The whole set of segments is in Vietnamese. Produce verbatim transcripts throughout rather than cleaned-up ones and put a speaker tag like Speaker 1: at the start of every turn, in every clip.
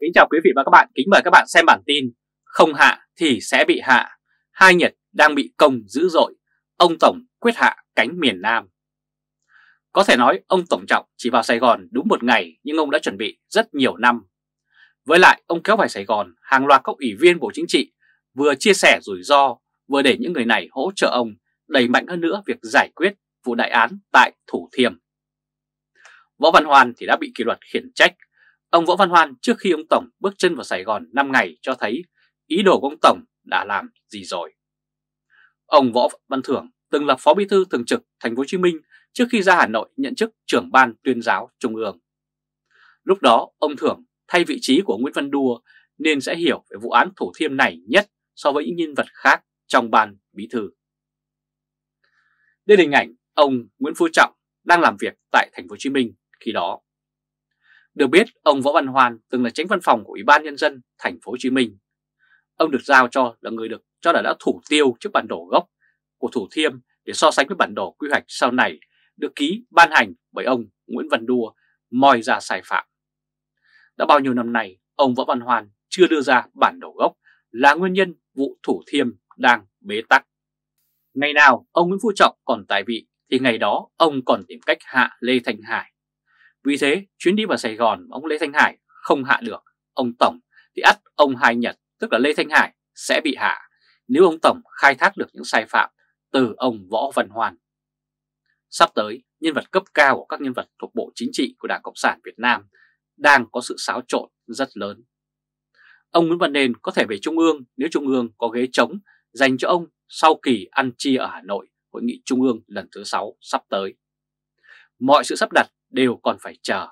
Speaker 1: Kính chào quý vị và các bạn, kính mời các bạn xem bản tin không hạ thì sẽ bị hạ, hai Nhật đang bị công dữ dội, ông Tổng quyết hạ cánh miền Nam. Có thể nói ông Tổng Trọng chỉ vào Sài Gòn đúng một ngày nhưng ông đã chuẩn bị rất nhiều năm. Với lại ông kéo vào Sài Gòn hàng loạt các ủy viên Bộ Chính trị vừa chia sẻ rủi ro, vừa để những người này hỗ trợ ông đẩy mạnh hơn nữa việc giải quyết vụ đại án tại Thủ Thiêm. Võ Văn Hoan thì đã bị kỷ luật khiển trách. Ông Võ Văn Hoan trước khi ông Tổng bước chân vào Sài Gòn năm ngày cho thấy ý đồ của ông Tổng đã làm gì rồi. Ông Võ Văn Thưởng từng là Phó Bí thư Thường trực Thành phố Hồ Chí Minh trước khi ra Hà Nội nhận chức trưởng ban tuyên giáo Trung ương. Lúc đó ông Thưởng thay vị trí của Nguyễn Văn Đua nên sẽ hiểu về vụ án Thủ Thiêm này nhất so với những nhân vật khác trong ban bí thư. Đây là hình ảnh ông Nguyễn Phú Trọng đang làm việc tại Thành phố Hồ Chí Minh khi đó. Được biết, ông Võ Văn Hoan từng là chánh văn phòng của Ủy ban Nhân dân Thành phố Hồ Chí Minh. Ông được giao cho là người được cho là đã thủ tiêu trước bản đồ gốc của Thủ Thiêm để so sánh với bản đồ quy hoạch sau này được ký ban hành bởi ông Nguyễn Văn Đua moi ra sai phạm. Đã bao nhiêu năm nay, ông Võ Văn Hoan chưa đưa ra bản đồ gốc là nguyên nhân vụ Thủ Thiêm đang bế tắc. Ngày nào ông Nguyễn Phú Trọng còn tại vị thì ngày đó ông còn tìm cách hạ Lê Thanh Hải. Vì thế, chuyến đi vào Sài Gòn ông Lê Thanh Hải không hạ được ông Tổng thì ắt ông Hai Nhật, tức là Lê Thanh Hải, sẽ bị hạ nếu ông Tổng khai thác được những sai phạm từ ông Võ Văn Hoan. Sắp tới, nhân vật cấp cao của các nhân vật thuộc Bộ Chính trị của Đảng Cộng sản Việt Nam đang có sự xáo trộn rất lớn. Ông Nguyễn Văn Nên có thể về Trung ương nếu Trung ương có ghế trống dành cho ông sau kỳ ăn chia ở Hà Nội, Hội nghị Trung ương lần thứ sáu sắp tới. Mọi sự sắp đặt đều còn phải chờ.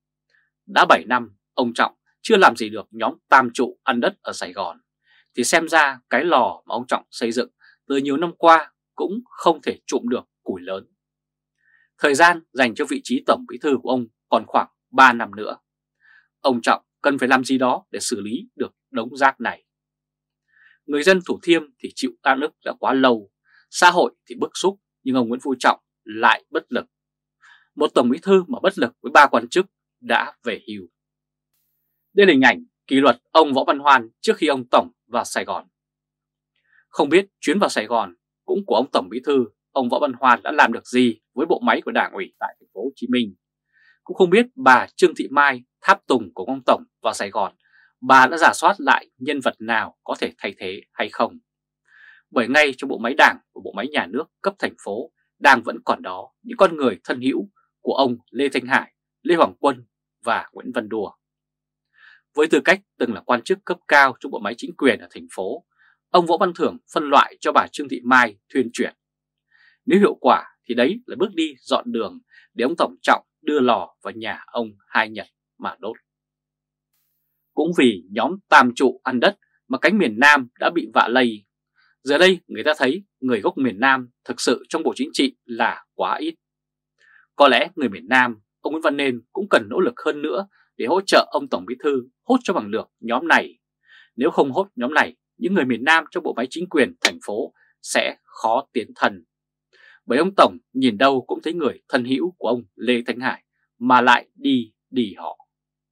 Speaker 1: Đã bảy năm, ông Trọng chưa làm gì được nhóm tam trụ ăn đất ở Sài Gòn, thì xem ra cái lò mà ông Trọng xây dựng từ nhiều năm qua cũng không thể trụm được củi lớn. Thời gian dành cho vị trí Tổng Bí thư của ông còn khoảng ba năm nữa. Ông Trọng cần phải làm gì đó để xử lý được đống rác này. Người dân Thủ Thiêm thì chịu áp lực đã quá lâu, xã hội thì bức xúc, nhưng ông Nguyễn Phú Trọng lại bất lực. Một Tổng Bí thư mà bất lực với ba quan chức đã về hưu. Đây là hình ảnh kỷ luật ông Võ Văn Hoan trước khi ông Tổng vào Sài Gòn. Không biết chuyến vào Sài Gòn cũng của ông Tổng Bí thư, ông Võ Văn Hoan đã làm được gì với bộ máy của Đảng ủy tại Thành phố Hồ Chí Minh. Cũng không biết bà Trương Thị Mai, tháp tùng của ông Tổng vào Sài Gòn, bà đã rà soát lại nhân vật nào có thể thay thế hay không. Bởi ngay trong bộ máy Đảng và bộ máy nhà nước cấp thành phố đang vẫn còn đó những con người thân hữu của ông Lê Thanh Hải, Lê Hoàng Quân và Nguyễn Văn Đùa. Với tư cách từng là quan chức cấp cao trong bộ máy chính quyền ở thành phố, ông Võ Văn Thưởng phân loại cho bà Trương Thị Mai thuyên chuyển. Nếu hiệu quả thì đấy là bước đi dọn đường để ông Tổng Trọng đưa lò vào nhà ông Hai Nhật mà đốt. Cũng vì nhóm tam trụ ăn đất mà cánh miền Nam đã bị vạ lây. Giờ đây người ta thấy người gốc miền Nam thực sự trong Bộ Chính trị là quá ít. Có lẽ người miền Nam, ông Nguyễn Văn Nên cũng cần nỗ lực hơn nữa để hỗ trợ ông Tổng Bí thư hốt cho bằng được nhóm này. Nếu không hốt nhóm này, những người miền Nam trong bộ máy chính quyền thành phố sẽ khó tiến thân. Bởi ông Tổng nhìn đâu cũng thấy người thân hữu của ông Lê Thanh Hải mà lại đi đi họ.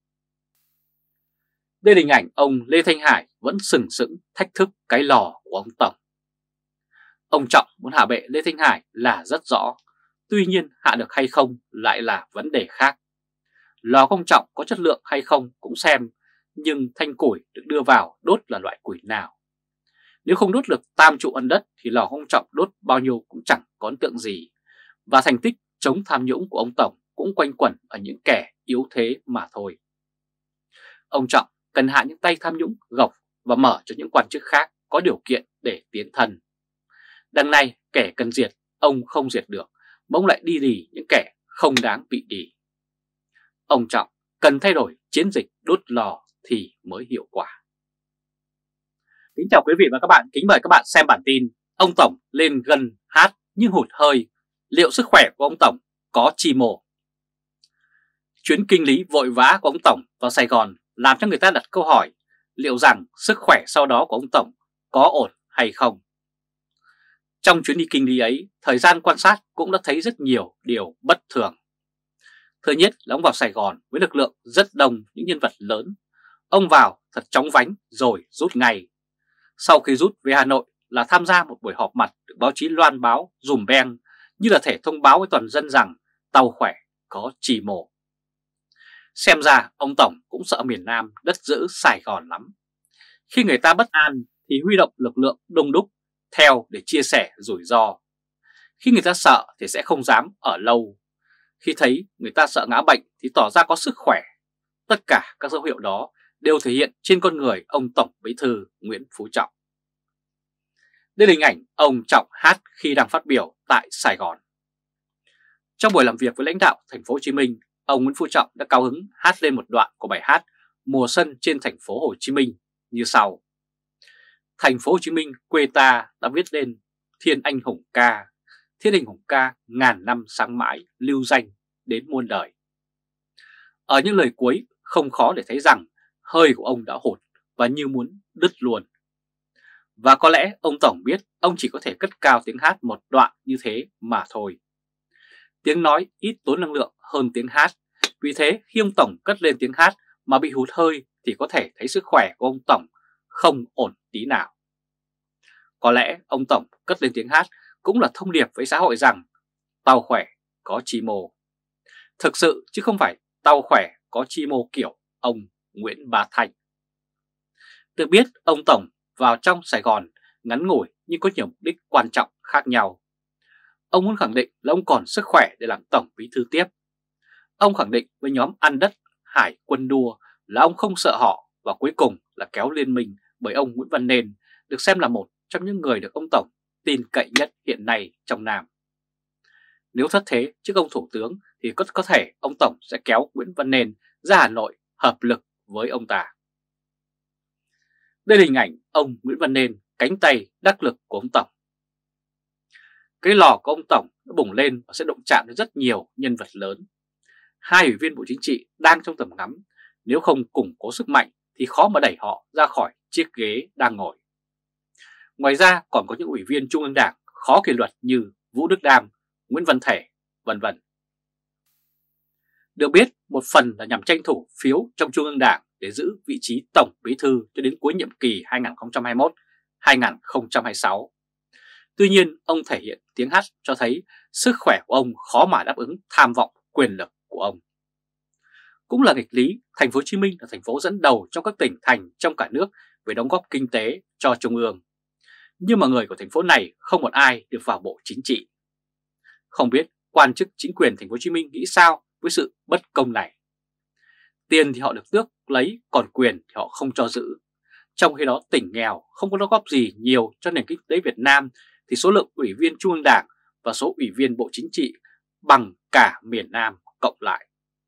Speaker 1: Đây là hình ảnh ông Lê Thanh Hải vẫn sừng sững thách thức cái lò của ông Tổng. Ông Trọng muốn hạ bệ Lê Thanh Hải là rất rõ, tuy nhiên hạ được hay không lại là vấn đề khác. Lò của ông Trọng có chất lượng hay không cũng xem, nhưng thanh củi được đưa vào đốt là loại củi nào. Nếu không đốt được tam trụ ăn đất thì lò của ông Trọng đốt bao nhiêu cũng chẳng có ấn tượng gì. Và thành tích chống tham nhũng của ông Tổng cũng quanh quẩn ở những kẻ yếu thế mà thôi. Ông Trọng cần hạ những tay tham nhũng gộc và mở cho những quan chức khác có điều kiện để tiến thân. Đằng này kẻ cần diệt, ông không diệt được, mà ông lại đi đì những kẻ không đáng bị đì. Ông Trọng cần thay đổi chiến dịch đốt lò thì mới hiệu quả. Kính chào quý vị và các bạn, kính mời các bạn xem bản tin ông Tổng lên gân hát nhưng hụt hơi, liệu sức khỏe của ông Tổng có chi mô? Chuyến kinh lý vội vã của ông Tổng vào Sài Gòn làm cho người ta đặt câu hỏi liệu rằng sức khỏe sau đó của ông Tổng có ổn hay không. Trong chuyến đi kinh lý ấy, thời gian quan sát cũng đã thấy rất nhiều điều bất thường. Thứ nhất là ông vào Sài Gòn với lực lượng rất đông những nhân vật lớn. Ông vào thật chóng vánh rồi rút ngay. Sau khi rút về Hà Nội là tham gia một buổi họp mặt được báo chí loan báo dùm beng như là thể thông báo với toàn dân rằng tàu khỏe có trì mổ. Xem ra ông Tổng cũng sợ miền Nam đất giữ Sài Gòn lắm. Khi người ta bất an thì huy động lực lượng đông đúc theo để chia sẻ rủi ro. Khi người ta sợ thì sẽ không dám ở lâu. Khi thấy người ta sợ ngã bệnh thì tỏ ra có sức khỏe. Tất cả các dấu hiệu đó đều thể hiện trên con người ông Tổng Bí thư Nguyễn Phú Trọng. Đây là hình ảnh ông Trọng hát khi đang phát biểu tại Sài Gòn. Trong buổi làm việc với lãnh đạo thành phố Hồ Chí Minh, ông Nguyễn Phú Trọng đã cao hứng hát lên một đoạn của bài hát Mùa xuân trên thành phố Hồ Chí Minh như sau: Thành phố Hồ Chí Minh quê ta đã viết lên thiên anh hùng ca, thiên anh hùng ca ngàn năm sáng mãi lưu danh đến muôn đời. Ở những lời cuối không khó để thấy rằng hơi của ông đã hụt và như muốn đứt luôn. Và có lẽ ông Tổng biết ông chỉ có thể cất cao tiếng hát một đoạn như thế mà thôi. Tiếng nói ít tốn năng lượng hơn tiếng hát, vì thế khi ông Tổng cất lên tiếng hát mà bị hụt hơi thì có thể thấy sức khỏe của ông Tổng không ổn tí nào. Có lẽ ông Tổng cất lên tiếng hát cũng là thông điệp với xã hội rằng tàu khỏe có chi mô. Thực sự chứ không phải tàu khỏe có chi mô kiểu ông Nguyễn Bá Thanh. Được biết ông Tổng vào trong Sài Gòn ngắn ngủi nhưng có nhiều mục đích quan trọng khác nhau. Ông muốn khẳng định là ông còn sức khỏe để làm Tổng Bí thư tiếp. Ông khẳng định với nhóm ăn đất Hải quân đua là ông không sợ họ, và cuối cùng là kéo liên minh bởi ông Nguyễn Văn Nên, được xem là một trong những người được ông Tổng tin cậy nhất hiện nay trong Nam. Nếu thất thế trước ông Thủ tướng thì có, có thể ông Tổng sẽ kéo Nguyễn Văn Nên ra Hà Nội hợp lực với ông ta. Đây là hình ảnh ông Nguyễn Văn Nên, cánh tay đắc lực của ông Tổng. Cái lò của ông Tổng đã bùng lên và sẽ động chạm đến rất nhiều nhân vật lớn. Hai ủy viên Bộ Chính trị đang trong tầm ngắm, nếu không củng cố sức mạnh thì khó mà đẩy họ ra khỏi chiếc ghế đang ngồi. Ngoài ra còn có những ủy viên Trung ương Đảng khó kỷ luật như Vũ Đức Đam, Nguyễn Văn Thể, vân vân. Được biết, một phần là nhằm tranh thủ phiếu trong Trung ương Đảng để giữ vị trí Tổng Bí thư cho đến cuối nhiệm kỳ hai nghìn không trăm hai mươi mốt đến hai nghìn không trăm hai mươi sáu. Tuy nhiên, ông thể hiện tiếng hát cho thấy sức khỏe của ông khó mà đáp ứng tham vọng quyền lực của ông. Cũng là nghịch lý, thành phố Hồ Chí Minh là thành phố dẫn đầu trong các tỉnh thành trong cả nước về đóng góp kinh tế cho Trung ương. Nhưng mà người của thành phố này không một ai được vào Bộ Chính trị. Không biết quan chức chính quyền thành phố Hồ Chí Minh nghĩ sao với sự bất công này. Tiền thì họ được tước lấy, còn quyền thì họ không cho giữ. Trong khi đó tỉnh nghèo không có đóng góp gì nhiều cho nền kinh tế Việt Nam thì số lượng ủy viên Trung ương Đảng và số ủy viên Bộ Chính trị bằng cả miền Nam cộng lại.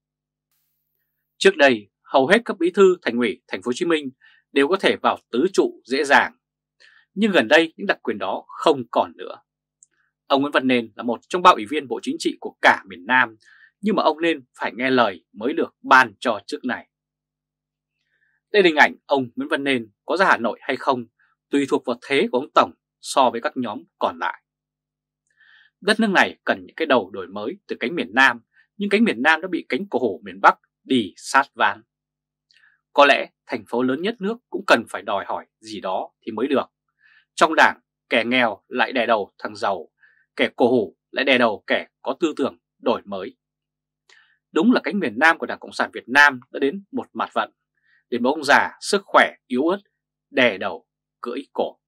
Speaker 1: Trước đây, hầu hết các bí thư thành ủy thành phố Hồ Chí Minh đều có thể vào tứ trụ dễ dàng. Nhưng gần đây những đặc quyền đó không còn nữa. Ông Nguyễn Văn Nên là một trong ba ủy viên Bộ Chính trị của cả miền Nam, nhưng mà ông nên phải nghe lời mới được ban cho chức này. Đây là hình ảnh ông Nguyễn Văn Nên có ra Hà Nội hay không tùy thuộc vào thế của ông Tổng so với các nhóm còn lại. Đất nước này cần những cái đầu đổi mới từ cánh miền Nam, nhưng cánh miền Nam đã bị cánh cổ hủ miền Bắc đi sát van. Có lẽ thành phố lớn nhất nước cũng cần phải đòi hỏi gì đó thì mới được. Trong Đảng, kẻ nghèo lại đè đầu thằng giàu, kẻ cổ hủ lại đè đầu kẻ có tư tưởng đổi mới. Đúng là cánh miền Nam của Đảng Cộng sản Việt Nam đã đến một mặt vận, đến một ông già sức khỏe yếu ớt đè đầu cưỡi cổ.